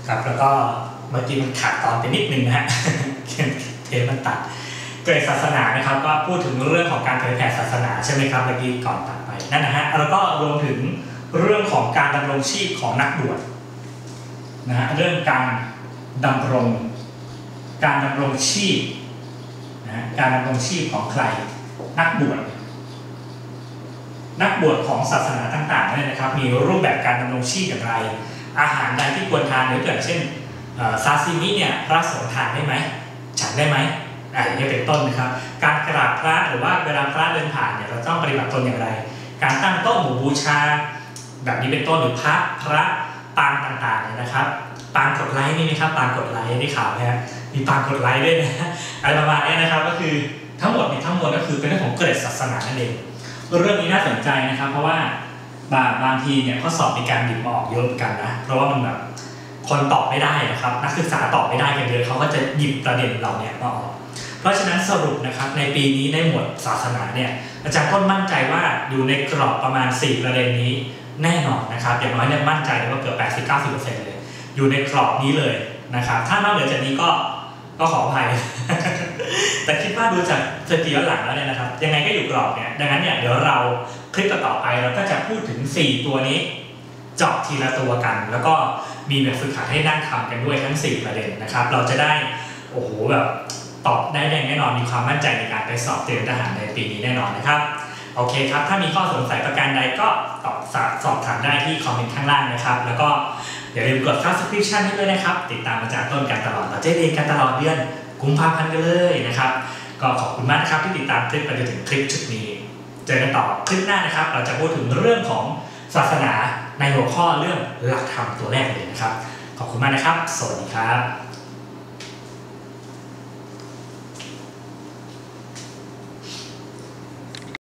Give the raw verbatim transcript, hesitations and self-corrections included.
ครับแล้วก็เมื่อกี้มันขาดตอนไปนิดนึงนะฮะเทปมันตัดเกิดศาสนานะครับก็พูดถึงเรื่องของการเผยแผ่ศาสนาใช่ไหมครับเมื่อกี้ก่อนตัดไปนั่นนะฮะแล้วก็รวมถึงเรื่องของการดำรงชีพของนักบวชนะฮะเรื่องการดำรงการดำรงชีพนะการดำรงชีพของใครนักบวชนักบวชของศาสนาต่างๆเนี่ยนะครับมีรูปแบบการดำรงชีพอย่างไรอาหารใดที่ควรทานยกตัวอย่างเช่นซาซิมิเนี่ยพระสงฆ์ทานได้ไหมฉันได้ไหมอะไรอย่างนี้เป็นต้นนะครับการกราบพระหรือว่าเวลาพระเดินผ่านเนี่ยเราต้องปฏิบัติตนอย่างไรการตั้งโต๊ะหมู่บูชาแบบนี้เป็นต้นหรือพระพระปางต่างๆเนี่ยนะครับปางกดไลค์นี่ไหมครับปางกดไลค์ที่ข่าวนะฮะมีปางกดไลค์ด้วยนะอะไรประมาณนี้นะครับก็คือทั้งหมดในทั้งมวลก็คือเป็นเรื่องของเกร็ดศาสนานั่นเองเรื่องนี้น่าสนใจนะครับเพราะว่าบางบางทีเนี่ยข้อสอบมีการหยิบมาออกเยอะเหมือนกันนะเพราะว่ามันแบบคนตอบไม่ได้นะครับนักศึกษาตอบไม่ได้กันเยอะเขาก็จะหยิบประเด็นเหล่านี้มาออกเพราะฉะนั้นสรุปนะครับในปีนี้ในหมวดศาสนาเนี่ยอาจารย์ต้นมั่นใจว่าอยู่ในกรอบประมาณสี่ประเด็นนี้แน่นอนนะครับอย่างน้อยเนี่ยมั่นใจเลยว่าเกือบ แปดสิบถึงเก้าสิบเปอร์เซ็นต์ เลยอยู่ในกรอบนี้เลยนะครับถ้านอกเหนือจากนี้ก็ก็ขออภัย แต่คิดว่าดูจากสถิติย้อนหลังแล้วเนี่ยนะครับยังไงก็อยู่กรอบเนี่ยดังนั้นเนี่ยเดี๋ยวเราคลิปต่อไปเราก็จะพูดถึงสี่ตัวนี้เจาะทีละตัวกันแล้วก็มีแบบฝึกหัดให้นั่งทำกันด้วยทั้งสี่ประเด็นนะครับเราจะได้โอ้โหแบบตอบได้แน่นอนมีความมั่นใจในการไปสอบเตรียมทหารในปีนี้แน่นอนนะครับโอเคครับถ้ามีข้อสงสัยประการใดก็ตอบสอบถามได้ที่คอมเมนต์ข้างล่างนะครับแล้วก็อย่าลืมกด Subscription ให้ด้วยนะครับติดตามอาจารย์ต้นกันตลอดเราจะเรียนกันตลอดเดือนกุมภาพันธ์กันเลยนะครับก็ขอบคุณมากนะครับที่ติดตามคลิปไปจนถึงคลิปชุดนี้เจอกันต่อคลิปหน้านะครับเราจะพูดถึงเรื่องของศาสนาในหัวข้อเรื่องหลักธรรมตัวแรกเลยนะครับขอบคุณมากนะครับสวัสดีครับ